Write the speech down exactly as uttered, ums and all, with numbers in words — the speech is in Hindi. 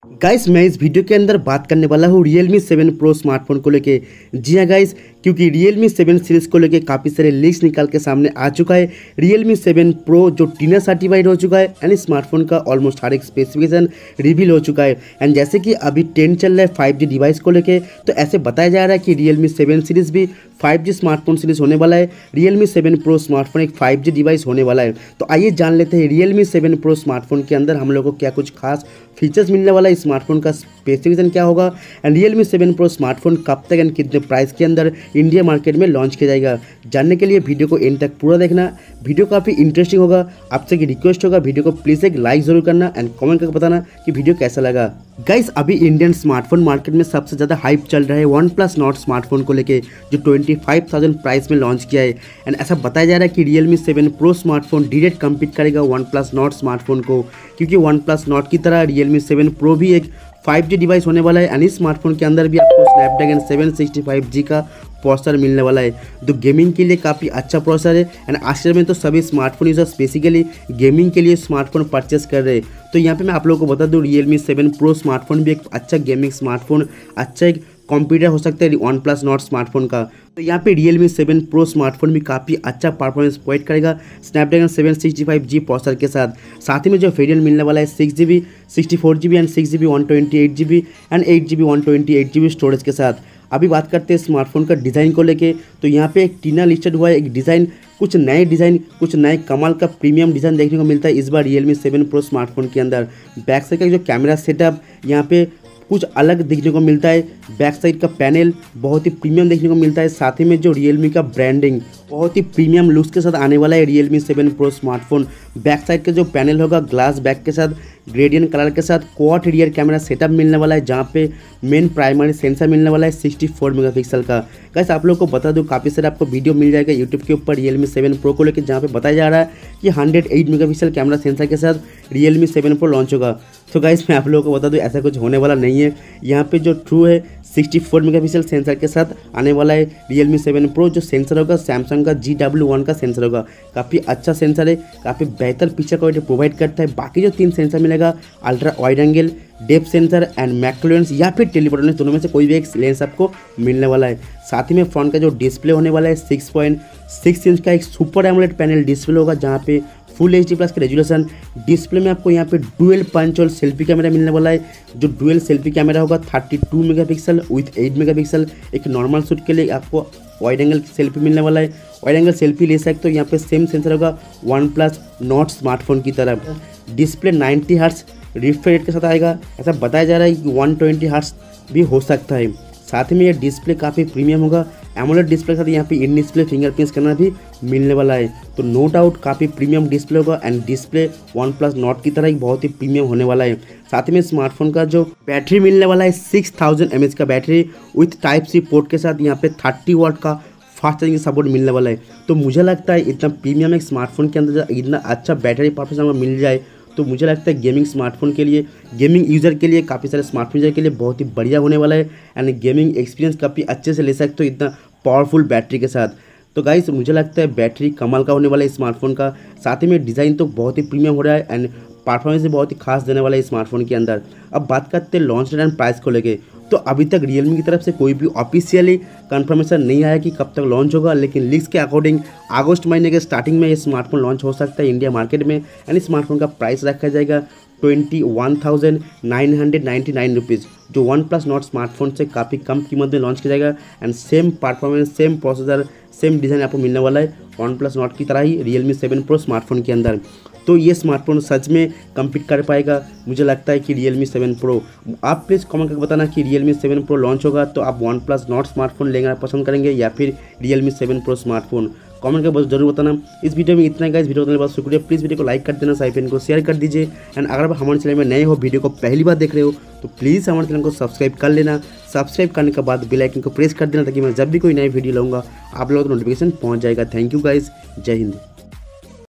गाइस मैं इस वीडियो के अंदर बात करने वाला हूँ Realme सेवन Pro स्मार्टफोन को लेके। जी हाँ गाइस, क्योंकि Realme सेवन सीरीज़ को लेके काफ़ी सारे लीक्स निकाल के सामने आ चुका है। Realme सेवन Pro जो टीना सर्टिफाइड हो चुका है एंड स्मार्टफोन का ऑलमोस्ट हर एक स्पेसिफिकेशन रिवील हो चुका है। एंड जैसे कि अभी ट्रेंड चल रहा है फाइव जी डिवाइस को लेके, तो ऐसे बताया जा रहा है कि Realme सेवन सीरीज़ भी फाइव जी स्मार्टफोन सीरीज होने वाला है। Realme सेवन Pro स्मार्टफोन एक फाइव जी डिवाइस होने वाला है। तो आइए जान लेते हैं Realme सेवन Pro स्मार्टफोन के अंदर हम लोगों को क्या कुछ खास फीचर्स मिलने वाला है, स्मार्टफोन का स्पेसिफिकेशन क्या होगा and Realme seven Pro smartphone कब तक एंड कितने प्राइस के अंदर इंडिया मार्केट में लॉन्च किया जाएगा। जानने के लिए वीडियो को एंड तक पूरा देखना। वीडियो काफ़ी इंटरेस्टिंग होगा। आपसे की रिक्वेस्ट होगा वीडियो को प्लीज़ एक लाइक जरूर करना एंड कमेंट करके बताना कि वीडियो कैसा लगा। गाइस अभी इंडियन स्मार्टफोन मार्केट में सबसे ज़्यादा हाइप चल रहा है वन प्लस नॉट स्मार्टफोन को लेके, जो ट्वेंटी फाइव थाउजेंड प्राइस में लॉन्च किया है। एंड ऐसा बताया जा रहा है कि Realme seven Pro smartphone direct compete करेगा वन प्लस नॉट स्मार्टफोन को, क्योंकि वन प्लस नॉट की तरह Realme सेवन Pro भी एक फाइव जी डिवाइस होने वाला है। एंड इस स्मार्टफोन के अंदर भी आपको Snapdragon seven sixty five G का प्रोसेसर मिलने वाला है, जो गेमिंग के लिए काफ़ी अच्छा प्रोसेसर है। एंड आजकल में तो सभी स्मार्टफोन यूजर्स बेसिकली गेमिंग के लिए स्मार्टफोन परचेस कर रहे हैं। तो यहाँ पे मैं आप लोगों को बता दूँ Realme सेवन Pro स्मार्टफोन भी एक अच्छा गेमिंग स्मार्टफोन, अच्छा एक कंप्यूटर हो सकता है वन प्लस नॉट स्मार्टफोन का। तो यहाँ पे Realme सेवन Pro स्मार्टफोन भी काफ़ी अच्छा परफॉर्मेंस प्रोवाइड करेगा Snapdragon seven sixty five G processor के साथ। साथ ही में जो वेरिएंट मिलने वाला है six G B sixty four G B and six G B one twenty eight G B and eight G B one twenty eight G B storage के साथ। अभी बात करते हैं स्मार्टफोन का डिज़ाइन को लेके, तो यहाँ पे एक टीना लिस्टेड हुआ है एक डिज़ाइन, कुछ नए डिज़ाइन, कुछ नए कमाल का प्रीमियम डिज़ाइन देखने को मिलता है इस बार Realme सेवन Pro स्मार्टफोन के अंदर। बैक साइड का जो कैमरा सेटअप यहाँ पे कुछ अलग देखने को मिलता है। बैक साइड का पैनल बहुत ही प्रीमियम देखने को मिलता है। साथ ही में जो Realme का ब्रांडिंग बहुत ही प्रीमियम लुक्स के साथ आने वाला है Realme seven Pro smartphone. Back side का जो पैनल होगा ग्लास बैक के साथ ग्रेडियंट कलर के साथ क्वाड रियर कैमरा सेटअप मिलने वाला है, जहाँ पे मेन प्राइमरी सेंसर मिलने वाला है सिक्सटी फोर मेगापिक्सल का। गाइस आप लोगों को बता दूं काफ़ी सारे आपको वीडियो मिल जाएगा यूट्यूब के ऊपर Realme सेवन Pro को लेकर, जहाँ पे बताया जा रहा है कि hundred eight megapixel camera sensor के साथ Realme सेवन Pro लॉन्च होगा। तो गाइस मैं आप लोगों को बता दूं ऐसा कुछ होने वाला नहीं है। यहाँ पे जो ट्रू है सिक्सटी फोर मेगापिक्सल सेंसर के साथ आने वाला है Realme सेवन Pro। जो सेंसर होगा सैमसंग का जी डब्ल्यू वन का सेंसर होगा, काफ़ी अच्छा सेंसर है, काफ़ी बेहतर पिक्चर क्वालिटी प्रोवाइड करता है। बाकी जो तीन सेंसर मिलेगा ultra wide angle, depth sensor and macro lens या फिर टेलीफोटो लेंस, दोनों में से कोई भी एक लेंस आपको मिलने वाला है। साथ ही में फ्रंट का जो डिस्प्ले होने वाला है सिक्स पॉइंट सिक्स इंच का एक सुपर एमोलेड पैनल डिस्प्ले होगा, जहाँ पे फुल एच डी प्लस का रेजोल्यूशन। डिस्प्ले में आपको यहाँ पे डुअल पंच और सेल्फी कैमरा मिलने वाला है। जो डुअल सेल्फी कैमरा होगा thirty two megapixel with eight megapixel. एक नॉर्मल शूट के लिए आपको वाइड एंगल सेल्फी मिलने वाला है, वाइड एंगल सेल्फी ले सकते हो। यहाँ पे सेम सेंसर होगा वन प्लस नॉट स्मार्टफोन की तरह। Display ninety hertz refresh rate के साथ आएगा। ऐसा बताया जा रहा है कि वन ट्वेंटी हर्ट्ज भी हो सकता है। साथ ही में ये डिस्प्ले काफ़ी प्रीमियम होगा। एमोलेड डिस्प्ले के साथ यहाँ पे इन डिस्प्ले फिंगरप्रिंट स्कैनर भी मिलने वाला है। तो नो डाउट काफ़ी प्रीमियम डिस्प्ले होगा and display OnePlus Nord की तरह ही बहुत ही प्रीमियम होने वाला है। साथ ही में स्मार्टफोन का जो बैटरी मिलने वाला है सिक्स थाउजेंड एम एच का battery with type C port के साथ। यहाँ पे थर्टी वाट का फास्ट चार्जिंग सपोर्ट मिलने वाला है। तो मुझे लगता है इतना प्रीमियम एक स्मार्टफोन के अंदर इतना अच्छा बैटरी परफॉर्मेंस मिल जाए, तो मुझे लगता है गेमिंग स्मार्टफोन के लिए, गेमिंग यूज़र के लिए, काफ़ी सारे स्मार्टफोन यूज़र के लिए बहुत ही बढ़िया होने वाला है। एंड गेमिंग एक्सपीरियंस काफ़ी अच्छे से ले सकते हो इतना पावरफुल बैटरी के साथ। तो गाइस मुझे लगता है बैटरी कमाल का होने वाला है स्मार्टफोन का। साथ ही में डिज़ाइन तो बहुत ही प्रीमियम हो रहा है एंड परफॉर्मेंस भी बहुत ही खास देने वाला है स्मार्टफोन के अंदर। अब बात करते हैं लॉन्च डेट एंड प्राइस को लेके, तो अभी तक Realme की तरफ से कोई भी ऑफिशियली कंफर्मेशन नहीं आया कि कब तक लॉन्च होगा, लेकिन लीक्स के अकॉर्डिंग अगस्त महीने के स्टार्टिंग में ये स्मार्टफोन लॉन्च हो सकता है इंडिया मार्केट में। एंड स्मार्टफोन का प्राइस रखा जाएगा twenty one thousand nine hundred ninety nine rupees, जो वन प्लस नॉट स्मार्टफोन से काफ़ी कम कीमत में लॉन्च किया जाएगा। And same performance, same processor, same design आपको मिलने वाला है वन प्लस नॉट की तरह ही Realme सेवन Pro स्मार्टफोन के अंदर। तो ये स्मार्टफोन सच में कम्पीट कर पाएगा? मुझे लगता है कि Realme सेवन Pro। आप प्लीज़ कमेंट करके बताना कि Realme सेवन Pro लॉन्च होगा तो आप वन प्लस नॉट स्मार्टफोन लेना पसंद करेंगे या फिर Realme seven Pro smartphone. Comment करके बस जरूर बताना। इस वीडियो में इतना गाइस, वीडियो बताने के बाद शुक्रिया। प्लीज़ वीडियो को लाइक कर देना, साइड को शेयर कर दीजिए। एंड अगर आप हमारे चैनल में नए हो, वीडियो को पहली बार देख रहे हो, तो प्लीज़ हमारे चैनल को सब्सक्राइब कर लेना। सब्सक्राइब करने के बाद बेल आइकन को प्रेस कर देना, ताकि मैं जब भी कोई नई वीडियो लाऊंगा आप लोगों को नोटिफिकेशन पहुंच जाएगा। थैंक यू गाइस, जय हिंद।